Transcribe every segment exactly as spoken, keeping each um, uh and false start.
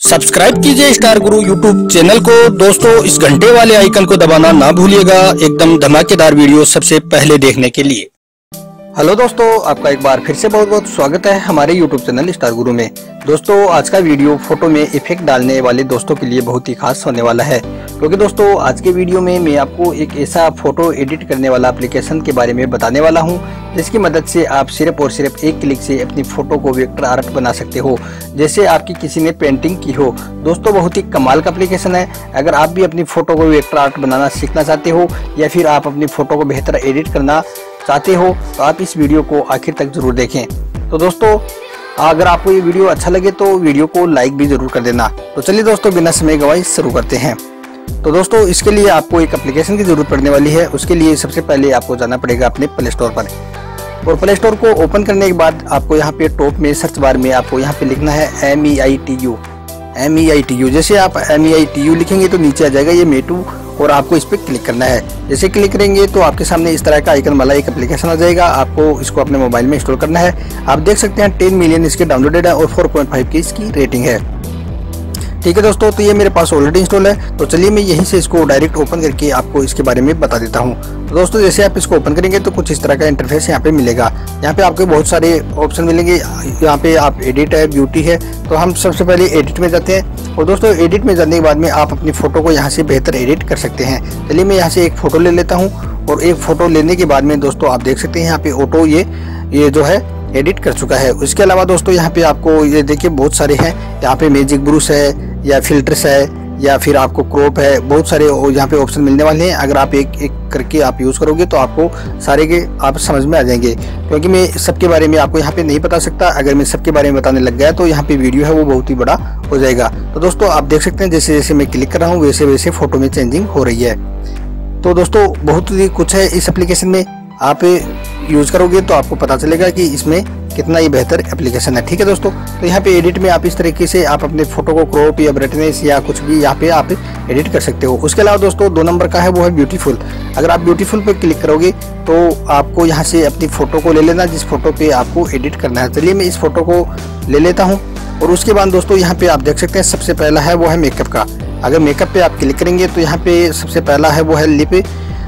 Subscribe कीजिए star गुरु YouTube channel को। दोस्तों इस घंटे वाले आइकन को दबाना ना भूलिएगा एकदम धमाकेदार वीडियो सबसे पहले देखने के लिए। हेलो दोस्तों, आपका एक बार फिर से बहुत बहुत स्वागत है हमारे यूट्यूब चैनल स्टार गुरु में। दोस्तों आज का वीडियो फोटो में इफेक्ट डालने वाले दोस्तों के लिए बहुत ही खास होने वाला है, क्योंकि दोस्तों आज के वीडियो में मैं आपको एक ऐसा फोटो एडिट करने वाला एप्लीकेशन के बारे में बताने वाला हूं, जिसकी मदद से आप सिर्फ और सिर्फ एक क्लिक से अपनी फोटो को वेक्टर आर्ट बना सकते हो, जैसे आपकी किसी ने पेंटिंग की हो। दोस्तों बहुत ही कमाल का एप्लीकेशन है। अगर आप भी अपनी फोटो को वेक्टर आर्ट बनाना सीखना चाहते हो या फिर आप अपनी फोटो को बेहतर एडिट करना चाहते हो तो आप इस वीडियो को आखिर तक जरूर देखें। तो दोस्तों अगर आपको ये वीडियो अच्छा लगे तो वीडियो को लाइक भी जरूर कर देना। तो चलिए दोस्तों बिना समय गवाए शुरू करते हैं। तो दोस्तों इसके लिए आपको एक एप्लीकेशन की जरूरत पड़ने वाली है। उसके लिए सबसे पहले आपको जाना पड़ेगा अपने प्ले स्टोर पर, और प्ले स्टोर को ओपन करने के बाद आपको यहाँ पे टॉप में सर्च बार में आपको यहाँ पे लिखना है M E I T U M E I T U. जैसे आप M E I T U लिखेंगे तो नीचे आ जाएगा ये मेटू, और आपको इस पर क्लिक करना है। जैसे क्लिक करेंगे तो आपके सामने इस तरह का आइकन वाला एक एप्लीकेशन आ जाएगा। आपको इसको अपने मोबाइल में इंस्टॉल करना है। आप देख सकते हैं टेन मिलियन इसके डाउनलोडेड है और फोर पॉइंट फाइव की इसकी रेटिंग है। ठीक है दोस्तों, तो ये मेरे पास ऑलरेडी इंस्टॉल है। तो चलिए मैं यहीं से इसको डायरेक्ट ओपन करके आपको इसके बारे में बता देता हूँ। तो दोस्तों जैसे आप इसको ओपन करेंगे तो कुछ इस तरह का इंटरफेस यहाँ पे मिलेगा। यहाँ पे आपको बहुत सारे ऑप्शन मिलेंगे। यहाँ पे आप एडिट है, ब्यूटी है। तो हम सबसे पहले एडिट में जाते हैं। और दोस्तों एडिट में जाने के बाद में आप अपनी फोटो को यहाँ से बेहतर एडिट कर सकते हैं। चलिए मैं यहाँ से एक फोटो ले लेता हूँ, और एक फोटो लेने के बाद में दोस्तों आप देख सकते हैं यहाँ पे ऑटो ये ये जो है एडिट कर चुका है। उसके अलावा दोस्तों यहाँ पे आपको ये देखिए बहुत सारे हैं। यहाँ पे मैजिक ब्रूश है या फिल्टर्स है या फिर आपको क्रॉप है, बहुत सारे यहाँ पे ऑप्शन मिलने वाले हैं। अगर आप एक एक करके आप यूज़ करोगे तो आपको सारे के आप समझ में आ जाएंगे, क्योंकि मैं सबके बारे में आपको यहाँ पे नहीं बता सकता। अगर मैं सबके बारे में बताने लग गया तो यहाँ पे वीडियो है वो बहुत ही बड़ा हो जाएगा। तो दोस्तों आप देख सकते हैं जैसे जैसे मैं क्लिक कर रहा हूँ वैसे वैसे फोटो में चेंजिंग हो रही है। तो दोस्तों बहुत ही कुछ है इस एप्लीकेशन में। आप यूज़ करोगे तो आपको पता चलेगा कि इसमें कितना ही बेहतर एप्लीकेशन है। ठीक है दोस्तों, तो यहाँ पे एडिट में आप इस तरीके से आप अपने फोटो को क्रॉप या ब्राइटनेस या कुछ भी यहाँ पे आप एडिट कर सकते हो। उसके अलावा दोस्तों दो नंबर का है वो है ब्यूटीफुल। अगर आप ब्यूटीफुल पे क्लिक करोगे तो आपको यहाँ से अपनी फोटो को ले लेना जिस फोटो पे आपको एडिट करना है। चलिए मैं इस फोटो को ले लेता हूँ। और उसके बाद दोस्तों यहाँ पे आप देख सकते हैं सबसे पहला है वो है मेकअप का। अगर मेकअप पे आप क्लिक करेंगे तो यहाँ पे सबसे पहला है वो है लिप,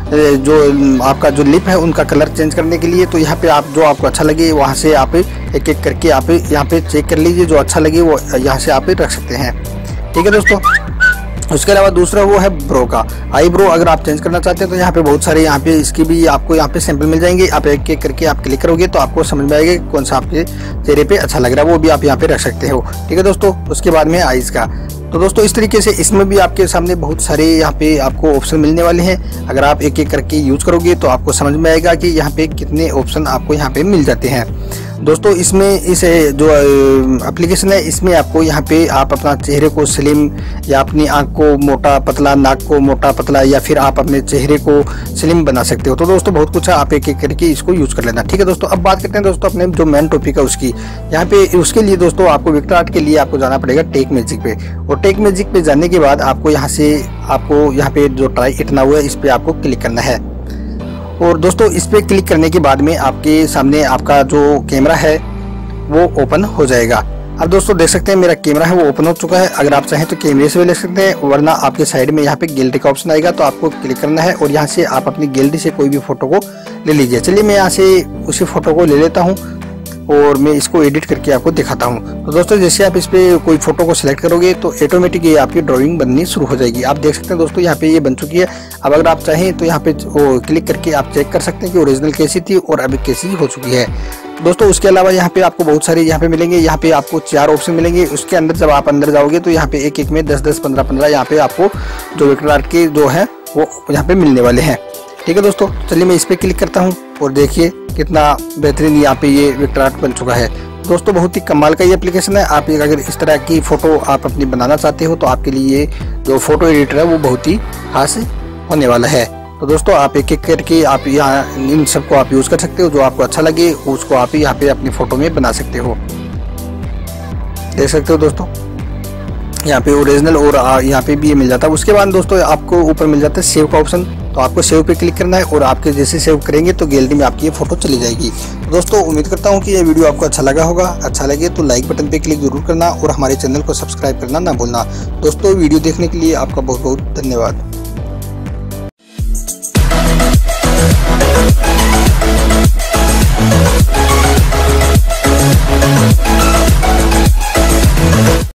जो आपका जो लिप है उनका कलर चेंज करने के लिए। तो यहाँ पे आप जो आपको अच्छा लगे वहाँ से आप एक एक करके आप यहाँ पे चेक कर लीजिए, जो अच्छा लगे वो यहाँ से आप रख सकते हैं। ठीक है दोस्तों, उसके अलावा दूसरा वो है ब्रो का। आई ब्रो अगर आप चेंज करना चाहते हैं तो यहाँ पे बहुत सारे यहाँ पे इसकी भी आपको यहाँ पे सैंपल मिल जाएंगे। आप एक एक करके आप क्लिक करोगे तो आपको समझ में आएगा कौन सा आपके चेहरे पे अच्छा लग रहा है, वो भी आप यहाँ पे रख सकते हो। ठीक है दोस्तों, उसके बाद में आईज का। तो दोस्तों इस तरीके से इसमें भी आपके सामने बहुत सारे यहाँ पे आपको ऑप्शन मिलने वाले हैं। अगर आप एक एक करके यूज करोगे तो आपको समझ में आएगा कि यहाँ पे कितने ऑप्शन आपको यहाँ पे मिल जाते हैं। दोस्तों इसमें इस जो एप्लीकेशन है इसमें आपको यहाँ पे आप अपना चेहरे को स्लिम या अपनी आंख को मोटा पतला, नाक को मोटा पतला, या फिर आप अपने चेहरे को स्लिम बना सकते हो। तो दोस्तों बहुत कुछ है, आप एक एक करके इसको यूज कर लेना। ठीक है दोस्तों, अब बात करते हैं दोस्तों अपने जो मेन टॉपिक है उसकी। यहाँ पे उसके लिए दोस्तों आपको वेक्टर आर्ट के लिए आपको जाना पड़ेगा टेक मैजिक पे, और टेक मैजिक पे जाने के बाद आपको यहाँ से आपको यहाँ पे जो ट्राई इट नाउ है इस पे आपको क्लिक करना है। और दोस्तों इस पे क्लिक करने के बाद में आपके सामने आपका जो कैमरा है वो ओपन हो जाएगा। अब दोस्तों देख सकते हैं मेरा कैमरा है वो ओपन हो चुका है। अगर आप चाहें तो कैमरे से भी ले सकते हैं, वरना आपके साइड में यहाँ पे गैलरी का ऑप्शन आएगा तो आपको क्लिक करना है और यहाँ से आप अपनी गैलरी से कोई भी फोटो को ले लीजिए। चलिए मैं यहाँ से उसी फोटो को ले लेता हूँ और मैं इसको एडिट करके आपको दिखाता हूँ। तो दोस्तों जैसे आप इस पे कोई फोटो को सिलेक्ट करोगे तो ऑटोमेटिक ये आपकी ड्राइंग बननी शुरू हो जाएगी। आप देख सकते हैं दोस्तों यहाँ पे ये बन चुकी है। अब अगर आप चाहें तो यहाँ पे वो क्लिक करके आप चेक कर सकते हैं कि ओरिजिनल कैसी थी और अभी कैसी हो चुकी है। दोस्तों उसके अलावा यहाँ पे आपको बहुत सारे यहाँ पे मिलेंगे। यहाँ पे आपको चार ऑप्शन मिलेंगे। उसके अंदर जब आप अंदर जाओगे तो यहाँ पे एक एक में दस दस पंद्रह पंद्रह यहाँ पे आपको जो वेक्टर आर्ट के जो है वो यहाँ पे मिलने वाले हैं। ठीक है दोस्तों, चलिए मैं इस पे क्लिक करता हूँ और देखिए कितना बेहतरीन यहाँ पे ये वेक्टर आर्ट बन चुका है। दोस्तों बहुत ही कमाल का ये एप्लीकेशन है। आप अगर इस तरह की फोटो आप अपनी बनाना चाहते हो तो आपके लिए जो फोटो एडिटर है वो बहुत ही खास होने वाला है। तो दोस्तों आप एक एक करके आप यहाँ इन सबको आप यूज कर सकते हो, जो आपको अच्छा लगे उसको आप यहाँ पे अपनी फोटो में बना सकते हो। देख सकते हो दोस्तों यहाँ पे ओरिजिनल और यहाँ पे भी ये मिल जाता है। उसके बाद दोस्तों आपको ऊपर मिल जाता है सेव का ऑप्शन। तो आपको सेव पे क्लिक करना है और आपके जैसे सेव करेंगे तो गैलरी में आपकी ये फोटो चली जाएगी। दोस्तों उम्मीद करता हूँ कि यह वीडियो आपको अच्छा लगा होगा। अच्छा लगे तो लाइक बटन पे क्लिक जरूर करना और हमारे चैनल को सब्सक्राइब करना ना भूलना। दोस्तों वीडियो देखने के लिए आपका बहुत बहुत धन्यवाद।